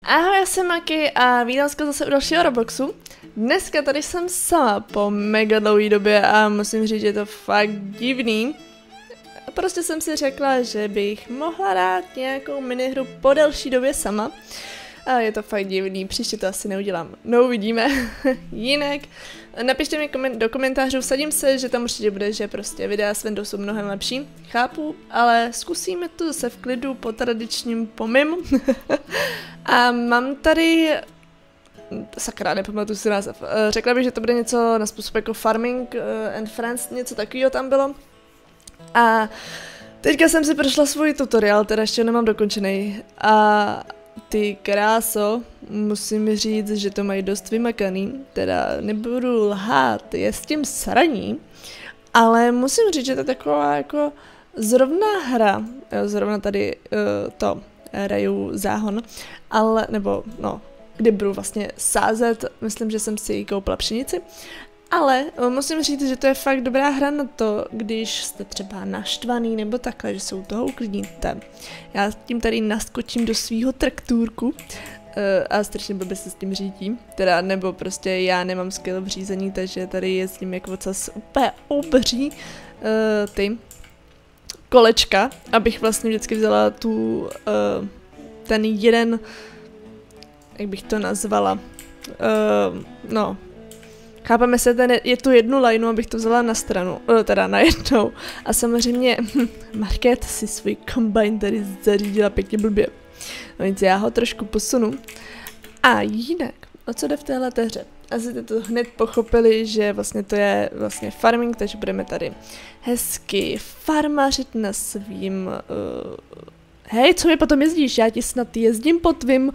Ahoj, já jsem Maki a vítám vás zase u dalšího Robloxu. Dneska tady jsem sama po mega dlouhé době a musím říct, že je to fakt divný. Prostě jsem si řekla, že bych mohla dát nějakou minihru po delší době sama. A je to fakt divný, příště to asi neudělám. No uvidíme. Jinak napište mi do komentářů, vsadím se, že tam určitě bude, že prostě videa s Windowsem jsou mnohem lepší. Chápu, ale zkusíme to zase v klidu po tradičním pomim. A mám tady... Sakra, nepamatuji si název. Řekla bych, že to bude něco na způsob jako Farming and Friends, něco takového tam bylo. A teďka jsem si prošla svůj tutoriál, teda ještě nemám dokončený. A ty kráso, musím říct, že to mají dost vymakaný, teda nebudu lhát, je s tím sraní, ale musím říct, že to je taková jako zrovna hra, jo, zrovna tady to hraju záhon, ale, nebo no, kdy budu vlastně sázet, myslím, že jsem si koupila pšenici, ale musím říct, že to je fakt dobrá hra na to, když jste třeba naštvaný nebo takhle, že se u toho uklidníte. Já tím tady naskočím do svýho traktůrku a strašně blbě se s tím řídím. Teda, nebo prostě já nemám skill v řízení, takže tady jezdím jako ocas úplně obří ty kolečka, abych vlastně vždycky vzala tu, ten jeden, jak bych to nazvala, no, chápeme se, je tu jednu lineu, abych to vzala na stranu, teda na jednou. A samozřejmě Market si svůj kombajn tady zařídila pěkně blbě. No nic, já ho trošku posunu. A jinak, o co jde v téhle hře? Asi jste to hned pochopili, že vlastně to je vlastně farming, takže budeme tady hezky farmařit na svým... Hej, co mi potom jezdíš? Já ti snad jezdím po tvým...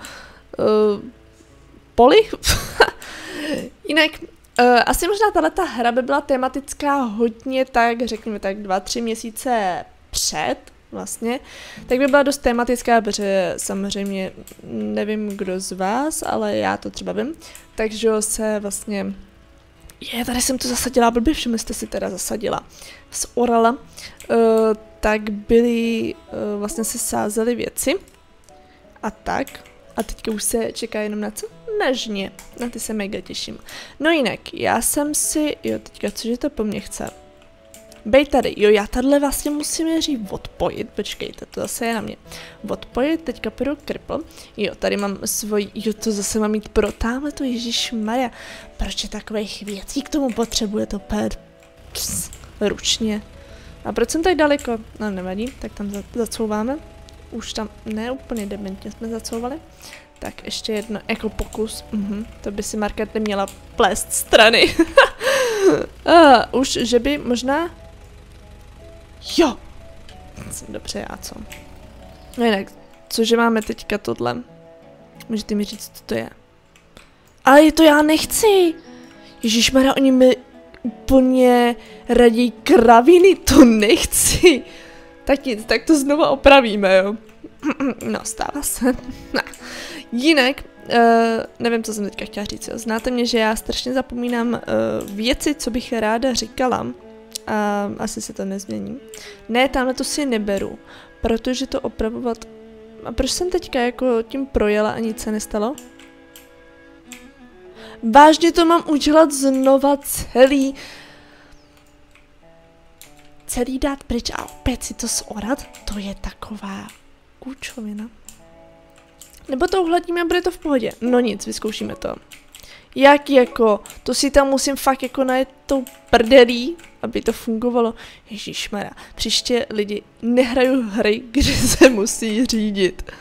poli? Jinak... asi možná tahleta hra by byla tematická hodně tak, řekněme tak 2-3 měsíce před vlastně, tak by byla dost tematická, protože samozřejmě nevím kdo z vás, ale já to třeba vím, takže se vlastně, tady jsem to zasadila, blbě všem jste si teda zasadila, z orala, tak byly, vlastně se sázely věci a tak. A teďka už se čeká jenom na co? Na žně. Na ty se mega těším. No jinak, já jsem si... Jo, teďka cože to po mně chce? Bej tady. Jo, já tadyhle vlastně musím nejdřív odpojit. Počkejte, to zase je na mě. Odpojit, teďka půjdu kripl. Jo, tady mám svoji... Jo, to zase mám mít pro tamhle to, ježišmarja. Proč je takových věcí k tomu potřebuje to ručně? A proč jsem tady daleko? No, nevadí, tak tam zacouváme. Už tam ne úplně dementně jsme zacouvali. Tak ještě jedno, jako pokus. To by si Market neměla plést strany. Už, že by možná... Jo! Dobře, já co? No jinak, cože máme teďka tohle? Můžete mi říct, co to je? Ale je to já nechci! Ježišmarja, oni mi úplně radí kraviny, to nechci! Tak nic, tak to znova opravíme, jo. No, stává se. Jinak, nevím, co jsem teďka chtěla říct, jo. Znáte mě, že já strašně zapomínám věci, co bych ráda říkala. A asi se to nezmění. Ne, tamhle to si neberu, protože to opravovat... A proč jsem teďka jako tím projela a nic se nestalo? Vážně to mám udělat znova celý dát pryč a opět si to zorat, to je taková kůčovina. Nebo to uhladíme a bude to v pohodě. No nic, vyzkoušíme to. Jak jako, to si tam musím fakt jako najet tou prdelí, aby to fungovalo. Ježišmarja, příště lidi nehraju hry, kde se musí řídit.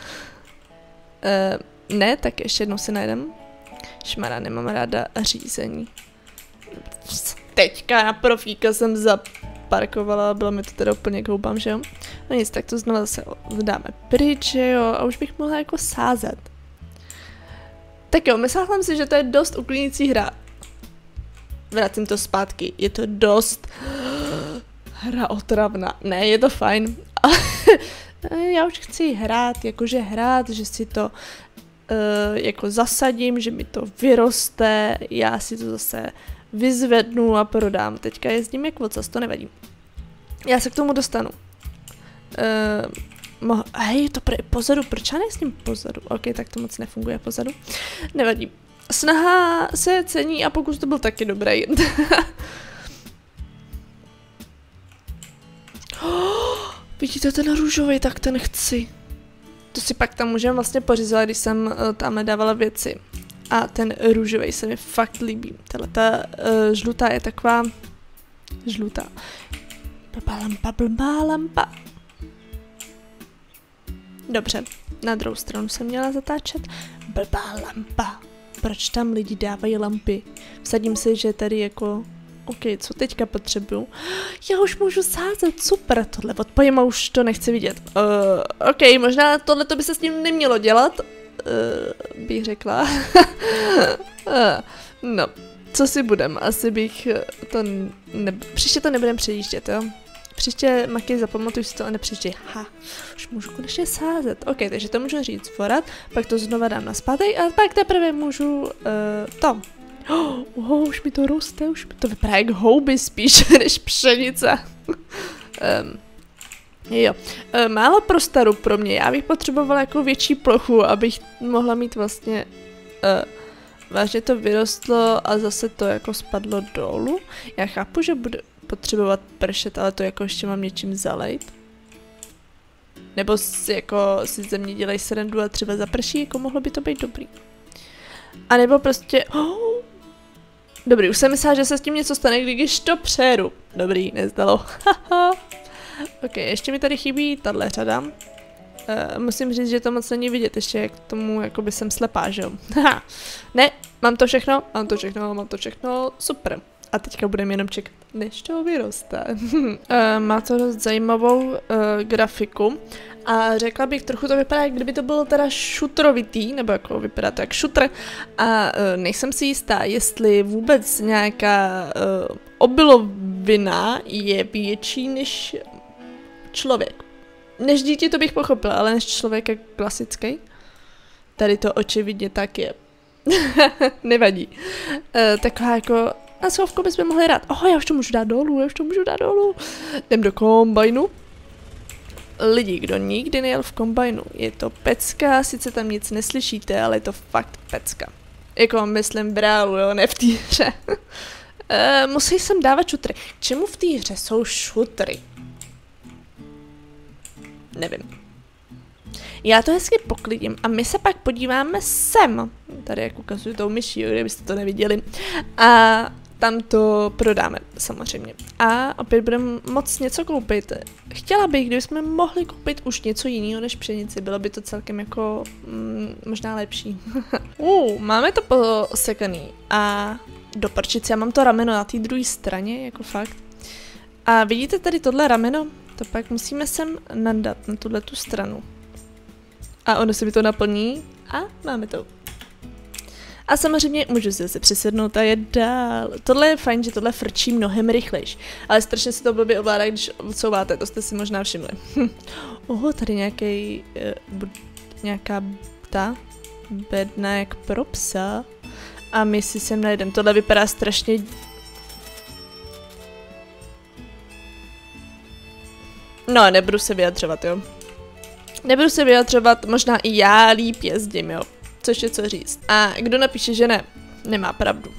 Ne, tak ještě jednou si najdem. Šmara, nemám ráda řízení. Teďka na profíka jsem zaparkovala, bylo mi to teda úplně koupám, že jo? No nic, tak to znovu zase dáme pryč, že jo? A už bych mohla jako sázet. Tak jo, myslela jsem si, že to je dost uklidnící hra. Vracím to zpátky, je to dost... hra otravná. Ne, je to fajn. Ale já už chci hrát, jakože hrát, že si to jako zasadím, že mi to vyroste, já si to zase vyzvednu a prodám. Teďka jezdím jak ocas, to nevadí. Já se k tomu dostanu. Hej, to pozadu, proč já nejsem pozadu? Ok, tak to moc nefunguje pozadu. Nevadí. Snaha se cení a pokus to byl taky dobrý. Vidíte ten růžový, tak ten chci. To si pak tam můžeme vlastně pořizovat, když jsem tam dávala věci. A ten růžový se mi fakt líbí. Ta žlutá je taková... Žlutá. Blbá lampa. Dobře, na druhou stranu jsem měla zatáčet. Blbá lampa. Proč tam lidi dávají lampy? Vsadím si, že tady jako... OK, co teďka potřebuju? Já už můžu sázet, super, tohle odpojím a už to nechci vidět. OK, možná tohle by se s ním nemělo dělat, bych řekla. No, co si budem, asi bych to... Příště to nebudem přejíždět, jo? Příště, Maki, zapamatuj si to a nepřiždě. Ha, už můžu konečně sázet. OK, takže to můžu říct vorat, pak to znova dám nazpátek a pak teprve můžu to. Už mi to roste, už mi to vypadá jak houby spíš než pšenice. Jo, málo prostoru pro mě, já bych potřebovala jako větší plochu, abych mohla mít vlastně, vážně to vyrostlo a zase to jako spadlo dolů. Já chápu, že bude potřebovat pršet, ale to jako ještě mám něčím zalejt. Nebo si ze mě dělají srandu a třeba zaprší, jako mohlo by to být dobrý. A nebo prostě, dobrý, už jsem myslela, že se s tím něco stane, když to přejedu. Dobrý, nezdalo. Ok, ještě mi tady chybí tahle řada. Musím říct, že to moc není vidět, ještě k tomu jakoby jsem slepá, že jo. Ne, mám to všechno, super. A teďka budeme jenom čekat, než to vyroste. Má to dost zajímavou grafiku a řekla bych, trochu to vypadá, jak kdyby to bylo teda šutrovitý, nebo jako vypadá to jak šutr a nejsem si jistá, jestli vůbec nějaká obilovina je větší než člověk. Než dítě to bych pochopila, ale než člověk je klasický. Tady to očividně tak je. Nevadí. Taková jako... Na schovku bychom mohli hrát. Já už to můžu dát dolů, Jdem do kombajnu. Lidi, kdo nikdy nejel v kombajnu, je to pecka, sice tam nic neslyšíte, ale je to fakt pecka. Jako myslím brálu, jo, ne v té hře. Musí sem dávat šutry. K čemu v té hře jsou šutry? Nevím. Já to hezky poklidím a my se pak podíváme sem. Tady jak ukazuju tou myší, kdybyste to neviděli. A tam to prodáme, samozřejmě. A opět budeme moc něco koupit. Chtěla bych, kdybychom mohli koupit už něco jiného než pšenici. Bylo by to celkem jako možná lepší. Máme to posekaný. A do prčice, já mám to rameno na té druhé straně, jako fakt. A vidíte tady tohle rameno? To pak musíme sem nandat na tuhletu stranu. A ono se mi to naplní a máme to. A samozřejmě můžu se zase přesednout a jet dál. Tohle je fajn, že tohle frčí mnohem rychlejš. Ale strašně se to blbě ovládá, když odsouváte, to jste si možná všimli. Tady nějaká ta bedna jak pro psa. A my si sem najdeme. Tohle vypadá strašně... No, nebudu se vyjadřovat, jo. Nebudu se vyjadřovat, možná i já líp jezdím, jo. Což je co říct. A kdo napíše, že ne, nemá pravdu.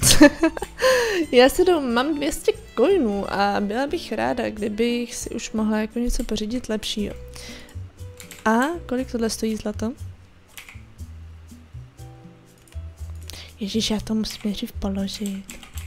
Já si mám 200 coinů a byla bych ráda, kdybych si už mohla jako něco pořídit lepšího. A kolik tohle stojí zlato? Ježíš, já to musím nejdřív položit.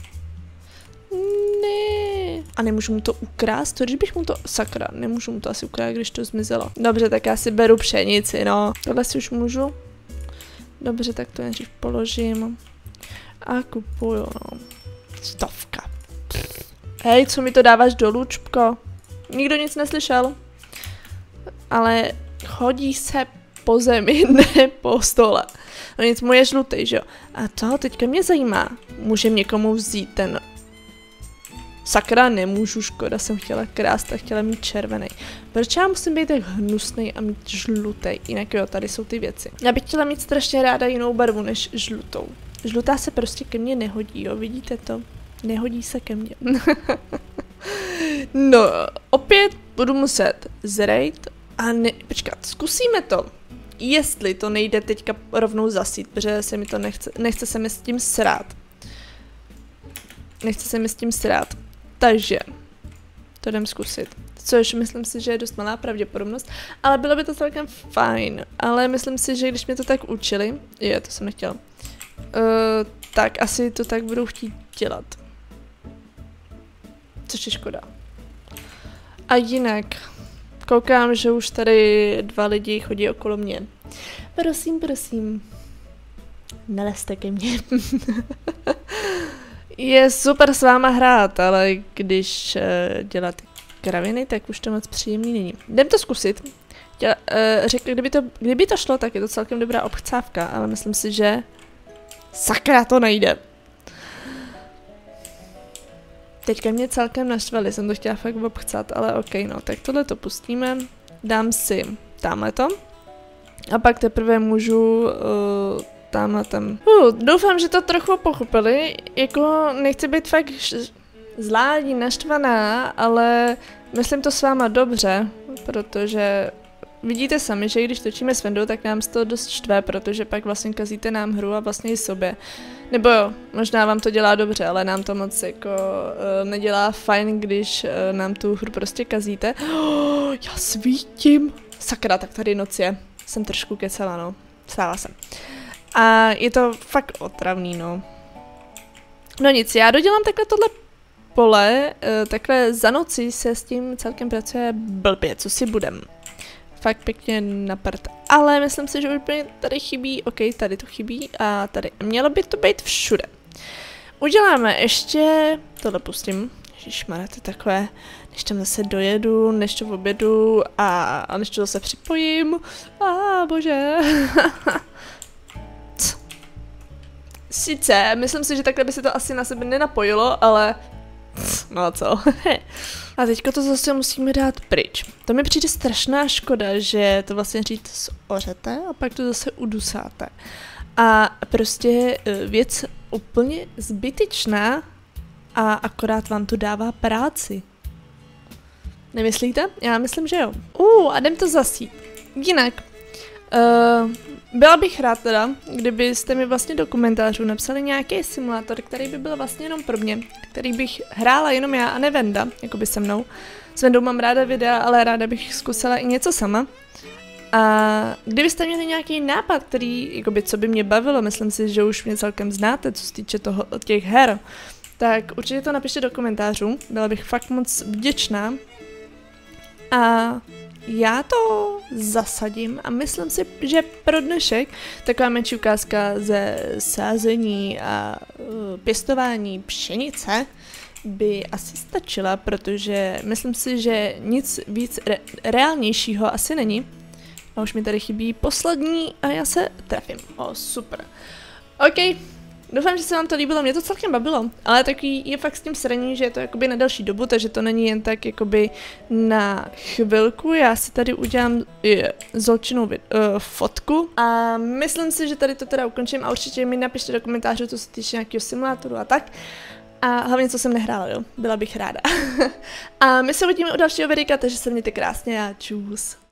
Ne. A nemůžu mu to ukrást? To, když bych mu to... Sakra, nemůžu mu to asi ukrást, když to zmizelo. Dobře, tak já si beru pšenici, no. Tohle si už můžu. Dobře, tak to nejdřív položím. A kupuju, no. 100. Hej, co mi to dáváš dolů, čupko? Nikdo nic neslyšel. Ale chodí se po zemi, ne po stole. No nic, můj je žlutý, že jo? A to teďka mě zajímá. Můžem někomu vzít ten... Sakra, nemůžu, škoda, jsem chtěla krást a chtěla mít červený. Proč já musím být tak hnusný a mít žlutý? Jinak jo, tady jsou ty věci. Já bych chtěla mít strašně ráda jinou barvu než žlutou. Žlutá se prostě ke mně nehodí, jo, vidíte to? Nehodí se ke mně. No, opět budu muset zrejt A ne, počkat, zkusíme to. Jestli to nejde teďka rovnou zasít, protože se mi to nechce se mi s tím srát. Nechce se mi s tím srát. Takže to jdem zkusit. Což myslím si, že je dost malá pravděpodobnost, ale bylo by to celkem fajn. Ale myslím si, že když mě to tak učili, to jsem nechtěla, tak asi to tak budou chtít dělat. Což je škoda. A jinak, koukám, že už tady 2 lidi chodí okolo mě. Prosím, prosím, nelezte ke mně. Je super s váma hrát, ale když děláte kraviny, tak už to moc příjemný není. Jdem to zkusit. Řekl, kdyby to šlo, tak je to celkem dobrá obchcávka, ale myslím si, že sakra to nejde. Teďka mě celkem naštvali, jsem to chtěla fakt obchcat, ale ok, no, tak tohle to pustíme. Dám si tamhleto. A pak teprve můžu tamhle tam. Doufám, že to trochu pochopili, jako nechci být fakt zlá, naštvaná, ale myslím to s váma dobře, protože vidíte sami, že když točíme s Vendou, tak nám to dost štve, protože pak vlastně kazíte nám hru a vlastně i sobě. Nebo jo, možná vám to dělá dobře, ale nám to moc jako nedělá fajn, když nám tu hru prostě kazíte. Já svítím! Sakra, tak tady noc je. Jsem trošku kecela, no. Stála jsem. A je to fakt otravný, no. No nic, já dodělám takhle tohle pole, takhle za noci se s tím celkem pracuje blbě, co si budem. Fakt pěkně na prd. Ale myslím si, že úplně tady chybí, ok, tady to chybí a tady. Mělo by to být všude. Uděláme ještě, tohle pustím, ježišmarja, to je takové, než tam zase dojedu, než to obědu a než to zase připojím. Bože. Sice, myslím si, že takhle by se to asi na sebe nenapojilo, ale no a co. A teďka to zase musíme dát pryč. To mi přijde strašná škoda, že to vlastně říct ořete a pak to zase udusáte. A prostě věc úplně zbytečná a akorát vám to dává práci. Nemyslíte? Já myslím, že jo. A jdem to zasít. Jinak, byla bych rád teda, kdybyste mi vlastně do komentářů napsali nějaký simulátor, který by byl vlastně jenom pro mě, který bych hrála jenom já a ne Venda, jako by se mnou. S Vendou mám ráda videa, ale ráda bych zkusila i něco sama. A kdybyste měli nějaký nápad, který, jakoby, co by mě bavilo, myslím si, že už mě celkem znáte, co se týče těch her, tak určitě to napište do komentářů, byla bych fakt moc vděčná. A já to zasadím a myslím si, že pro dnešek taková menší ukázka ze sázení a pěstování pšenice by asi stačila, protože myslím si, že nic víc reálnějšího asi není. A už mi tady chybí poslední a já se trefím. Super. OK. Doufám, že se vám to líbilo, mě to celkem bavilo, ale takový je fakt s tím sraní, že je to jakoby na delší dobu, takže to není jen tak jakoby na chvilku. Já si tady udělám Zolčinou fotku a myslím si, že tady to teda ukončím a určitě mi napište do komentářů, co se týče nějakého simulátoru a tak. A hlavně, co jsem nehrála, jo, byla bych ráda. A my se uvidíme u dalšího videa, takže se mějte krásně a čus.